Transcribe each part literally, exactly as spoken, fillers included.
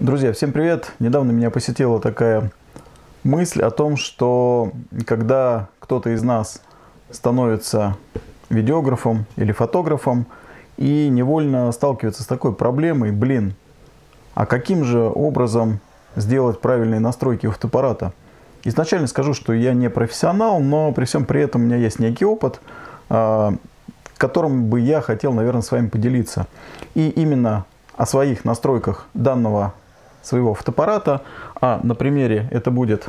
Друзья, всем привет! Недавно меня посетила такая мысль о том, что когда кто-то из нас становится видеографом или фотографом и невольно сталкивается с такой проблемой, блин, а каким же образом сделать правильные настройки у фотоаппарата? Изначально скажу, что я не профессионал, но при всем при этом у меня есть некий опыт, которым бы я хотел, наверное, с вами поделиться. И именно о своих настройках данного своего фотоаппарата, а на примере это будет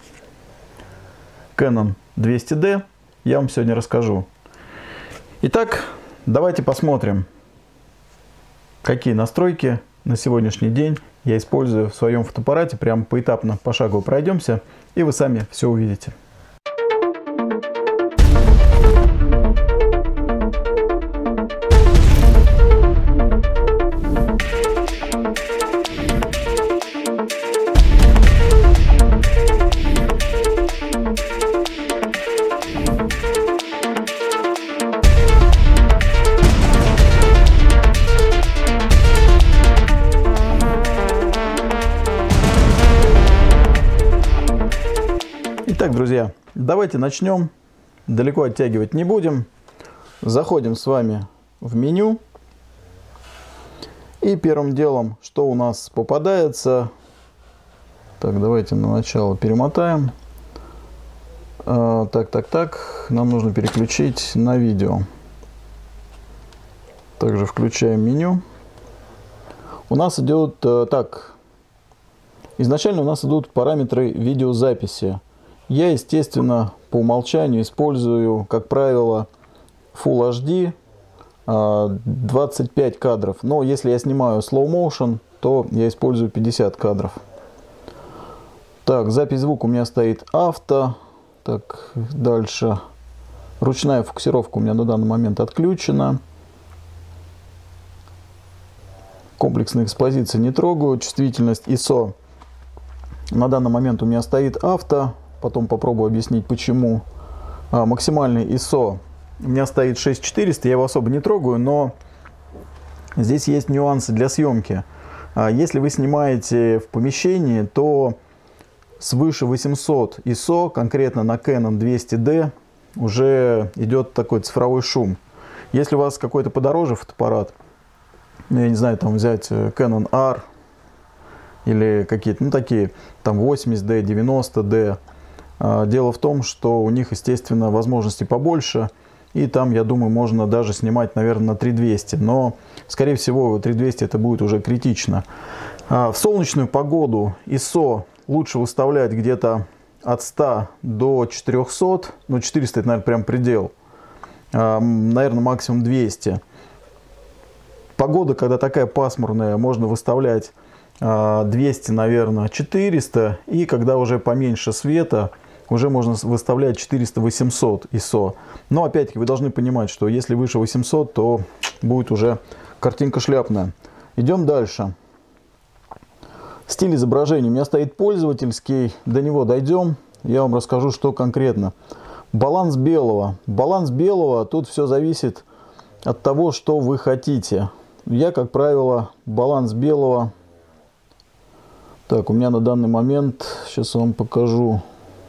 Canon двести ди, я вам сегодня расскажу. Итак, давайте посмотрим, какие настройки на сегодняшний день я использую в своем фотоаппарате. Прямо поэтапно, пошагово пройдемся, и вы сами все увидите. Итак, друзья, давайте начнем. Далеко оттягивать не будем. Заходим с вами в меню. И первым делом, что у нас попадается... Так, давайте на начало перемотаем. А, так, так, так. Нам нужно переключить на видео. Также включаем меню. У нас идет... Так, изначально у нас идут параметры видеозаписи. Я, естественно, по умолчанию использую, как правило, Full эйч ди двадцать пять кадров. Но если я снимаю slow motion, то я использую пятьдесят кадров. Так, запись звука у меня стоит авто. Так, дальше. Ручная фокусировка у меня на данный момент отключена. Комплексные экспозиции не трогаю. Чувствительность ай эс о на данный момент у меня стоит авто. Потом попробую объяснить, почему. А, максимальный ай эс о у меня стоит шесть тысяч четыреста, я его особо не трогаю, но здесь есть нюансы для съемки. А, если вы снимаете в помещении, то свыше восьмисот ай эс о, конкретно на Canon двести ди, уже идет такой цифровой шум. Если у вас какой-то подороже фотоаппарат, ну, я не знаю, там взять Canon ар или какие-то, ну, такие, там восемьдесят ди, девяносто ди, дело в том, что у них, естественно, возможности побольше, и там, я думаю, можно даже снимать, наверное, на три тысячи двести, но, скорее всего, три тысячи двести это будет уже критично. В солнечную погоду ай эс о лучше выставлять где-то от ста до четырёхсот, ну, четыреста это, наверное, прям предел, наверное, максимум двести. Погода, когда такая пасмурная, можно выставлять двести, наверное, четыреста, и когда уже поменьше света, уже можно выставлять четыреста-восемьсот ай эс о. Но опять-таки вы должны понимать, что если выше восьмисот, то будет уже картинка шляпная. Идем дальше. Стиль изображения у меня стоит пользовательский, до него дойдем, я вам расскажу, что конкретно. Баланс белого. Баланс белого, тут все зависит от того, что вы хотите. Я, как правило, баланс белого... Так, у меня на данный момент, сейчас я вам покажу.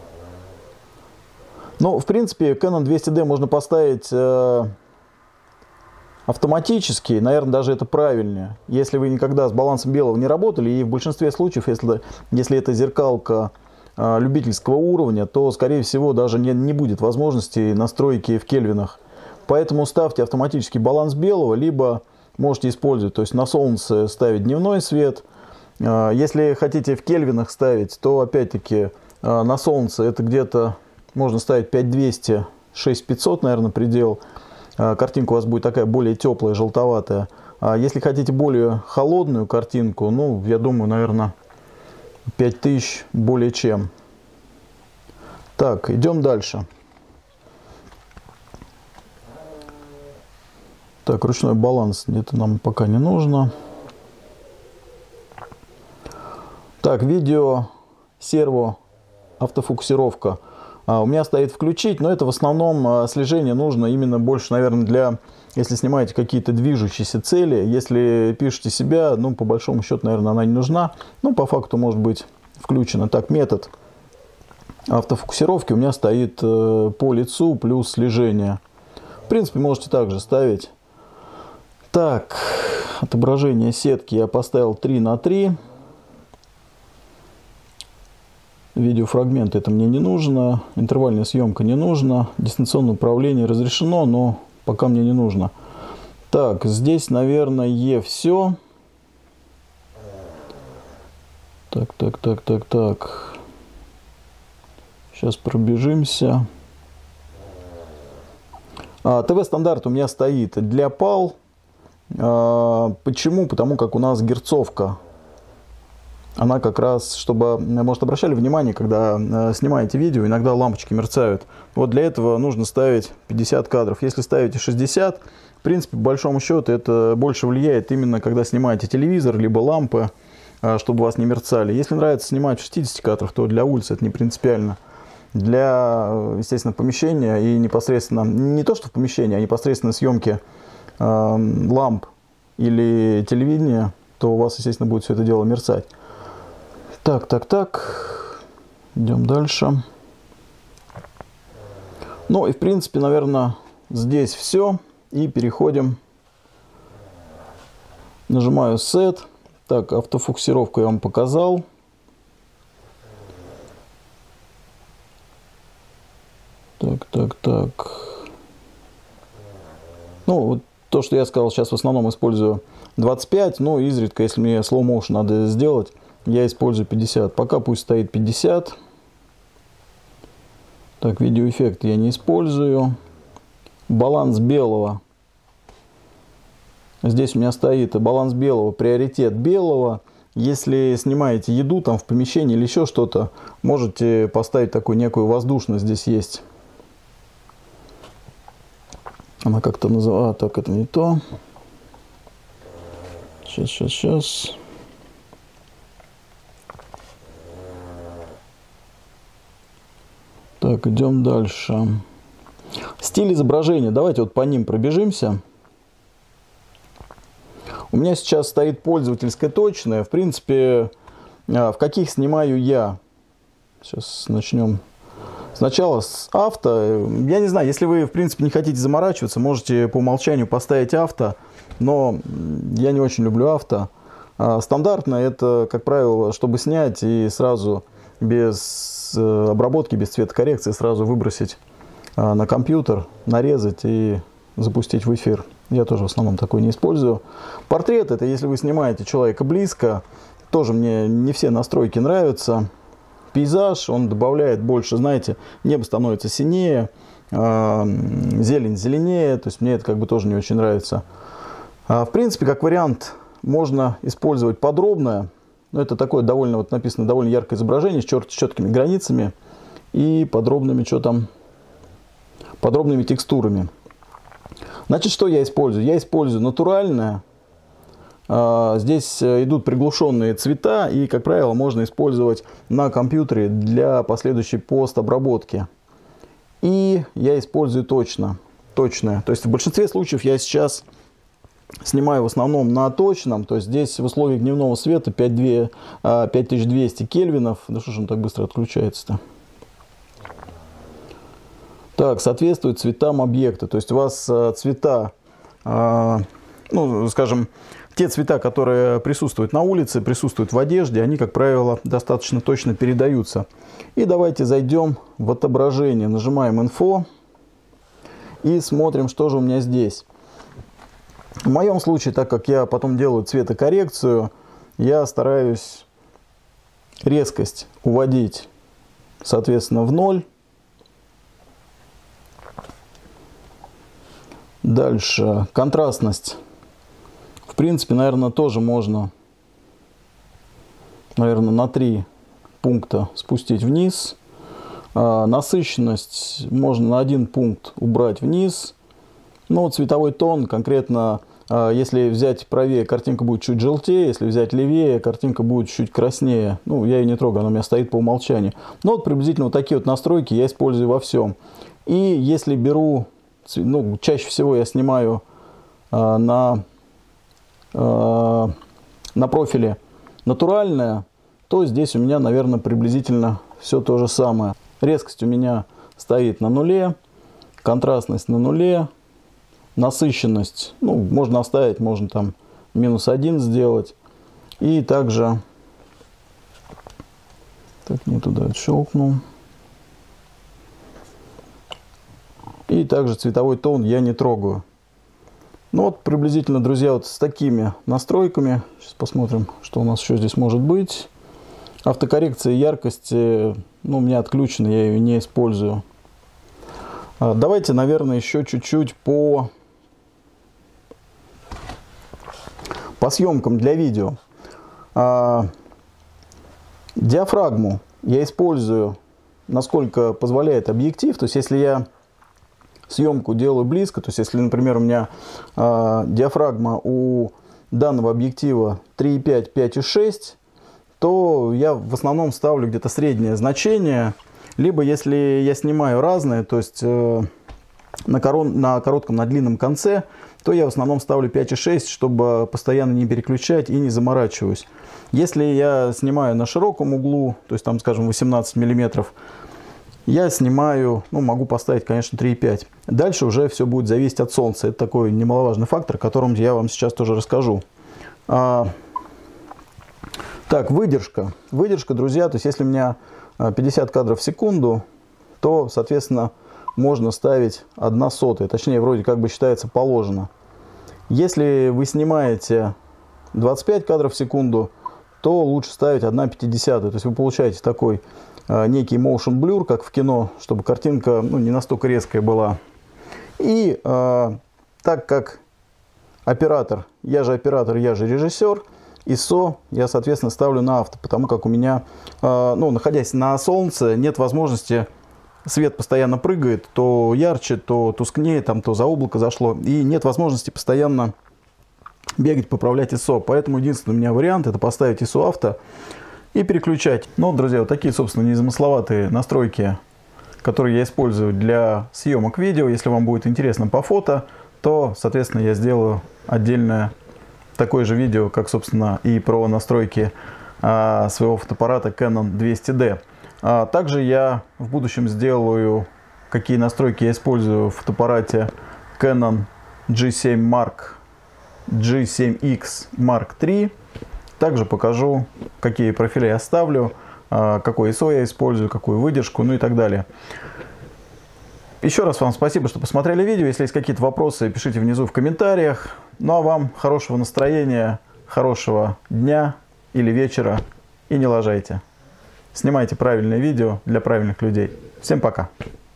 Ну, в принципе, Canon двести ди можно поставить э, автоматически, наверное, даже это правильнее. Если вы никогда с балансом белого не работали, и в большинстве случаев, если, если это зеркалка э, любительского уровня, то, скорее всего, даже не, не будет возможности настройки в кельвинах. Поэтому ставьте автоматический баланс белого, либо можете использовать, то есть на солнце ставить дневной свет. Если хотите в кельвинах ставить, то опять-таки на солнце это где-то можно ставить пять тысяч двести, шесть тысяч пятьсот, наверное, предел. Картинка у вас будет такая более теплая, желтоватая. Если хотите более холодную картинку, ну, я думаю, наверное, пять тысяч более чем. Так, идем дальше. Так, ручной баланс, это нам пока не нужно. Так, видео, серво, автофокусировка. У меня стоит включить, но это в основном слежение нужно именно больше, наверное, для, если снимаете какие-то движущиеся цели. Если пишете себя, ну, по большому счету, наверное, она не нужна. Ну, по факту может быть включена. Так, метод автофокусировки у меня стоит по лицу плюс слежение. В принципе, можете также ставить. Так, отображение сетки я поставил три на три. Видеофрагмент это мне не нужно. Интервальная съемка не нужно. Дистанционное управление разрешено, но пока мне не нужно. Так, здесь, наверное, все. Так, так, так, так, так. Сейчас пробежимся. А, ТВ-стандарт у меня стоит для пал. А, почему? Потому как у нас герцовка. Она как раз, чтобы, может, обращали внимание, когда э, снимаете видео, иногда лампочки мерцают. Вот для этого нужно ставить пятьдесят кадров. Если ставите шестьдесят, в принципе, по большому счету, это больше влияет именно, когда снимаете телевизор, либо лампы, э, чтобы у вас не мерцали. Если нравится снимать шестьдесят кадров, то для улицы это не принципиально. Для, естественно, помещения и непосредственно, не то что в помещении, а непосредственно съемки э, ламп или телевидения, то у вас, естественно, будет все это дело мерцать. Так, так, так. Идем дальше. Ну и, в принципе, наверное, здесь все. И переходим. Нажимаю Set. Так, автофокусировку я вам показал. Так, так, так. Ну, вот то, что я сказал, сейчас в основном использую двадцать пять. Но изредка, если мне slow motion надо сделать, я использую пятьдесят. Пока пусть стоит пятьдесят. Так, видеоэффект я не использую. Баланс белого. Здесь у меня стоит баланс белого, приоритет белого. Если снимаете еду там в помещении или еще что-то, можете поставить такую некую воздушность. Здесь есть. Она как-то называется. А, так, это не то. Сейчас, сейчас, сейчас. Так, идем дальше. Стиль изображения. Давайте вот по ним пробежимся. У меня сейчас стоит пользовательское точное. В принципе, в каких снимаю я. Сейчас начнем. Сначала с авто. Я не знаю, если вы, в принципе, не хотите заморачиваться, можете по умолчанию поставить авто. Но я не очень люблю авто. Стандартно это, как правило, чтобы снять и сразу без обработки, без цветокоррекции сразу выбросить на компьютер, нарезать и запустить в эфир. Я тоже в основном такой не использую. Портрет — это если вы снимаете человека близко. Тоже мне не все настройки нравятся. Пейзаж, он добавляет больше, знаете, небо становится синее, зелень зеленее. То есть мне это как бы тоже не очень нравится. В принципе, как вариант, можно использовать подробное. Но это такое довольно, вот написано, довольно яркое изображение с четкими границами и подробными, что там, подробными текстурами. Значит, что я использую? Я использую натуральное. Здесь идут приглушенные цвета, и, как правило, можно использовать на компьютере для последующей постобработки. И я использую точно, точное. То есть в большинстве случаев я сейчас снимаю в основном на точном. То есть здесь в условиях дневного света пять тысяч двести кельвинов. Да что ж он так быстро отключается-то? Так, соответствует цветам объекта. То есть у вас цвета, ну, скажем, те цвета, которые присутствуют на улице, присутствуют в одежде, они, как правило, достаточно точно передаются. И давайте зайдем в отображение. Нажимаем «Инфо» и смотрим, что же у меня здесь. В моем случае, так как я потом делаю цветокоррекцию, я стараюсь резкость уводить, соответственно, в ноль. Дальше контрастность. В принципе, наверное, тоже можно, наверное, на три пункта спустить вниз. А, насыщенность можно на один пункт убрать вниз. Но цветовой тон, конкретно Если взять правее, картинка будет чуть желтее, если взять левее, картинка будет чуть краснее. Ну, я ее не трогаю, она у меня стоит по умолчанию. Но вот приблизительно вот такие вот настройки я использую во всем. И если беру, ну, чаще всего я снимаю а, на, а, на профиле натуральное, то здесь у меня, наверное, приблизительно все то же самое. Резкость у меня стоит на нуле, контрастность на нуле, насыщенность, ну, можно оставить, можно там минус один сделать. И также, так, не туда щелкнул. И также цветовой тон я не трогаю. Ну вот приблизительно, друзья, вот с такими настройками. Сейчас посмотрим, что у нас еще здесь может быть. Автокоррекция яркости, ну, у меня отключена, я ее не использую. Давайте, наверное, еще чуть-чуть по, по съемкам для видео. Диафрагму я использую, насколько позволяет объектив. То есть, если я съемку делаю близко, то есть, если, например, у меня диафрагма у данного объектива три и пять, пять и шесть, то я в основном ставлю где-то среднее значение. Либо если я снимаю разные, то есть э, на, корон, на коротком, на длинном конце, то я в основном ставлю пять и шесть, чтобы постоянно не переключать и не заморачиваюсь. Если я снимаю на широком углу, то есть там, скажем, восемнадцать миллиметров, я снимаю, ну, могу поставить, конечно, три и пять. Дальше уже все будет зависеть от солнца. Это такой немаловажный фактор, о котором я вам сейчас тоже расскажу. А, так, выдержка. Выдержка, друзья, то есть если у меня пятьдесят кадров в секунду, то, соответственно, можно ставить одна сотая, точнее, вроде как бы считается положено. Если вы снимаете двадцать пять кадров в секунду, то лучше ставить одна пятидесятая, то есть вы получаете такой э, некий motion blur, как в кино, чтобы картинка, ну, не настолько резкая была. И э, так как оператор, я же оператор, я же режиссер, ай эс о я, соответственно, ставлю на авто, потому как у меня, э, ну, находясь на солнце, нет возможности, свет постоянно прыгает, то ярче, то тускнее, там, то за облако зашло, и нет возможности постоянно бегать, поправлять ай эс о. Поэтому единственный у меня вариант — это поставить ай эс о авто и переключать. Ну, друзья, вот такие, собственно, незамысловатые настройки, которые я использую для съемок видео. Если вам будет интересно по фото, то, соответственно, я сделаю отдельное такое же видео, как, собственно, и про настройки а, своего фотоаппарата Canon двести ди. А, также я в будущем сделаю, какие настройки я использую в фотоаппарате Canon джи семь Mark, джи семь икс Mark три. Также покажу, какие профиля я ставлю, а, какой ай эс о я использую, какую выдержку, ну и так далее. Еще раз вам спасибо, что посмотрели видео. Если есть какие-то вопросы, пишите внизу в комментариях. Ну а вам хорошего настроения, хорошего дня или вечера, и не лажайте. Снимайте правильные видео для правильных людей. Всем пока!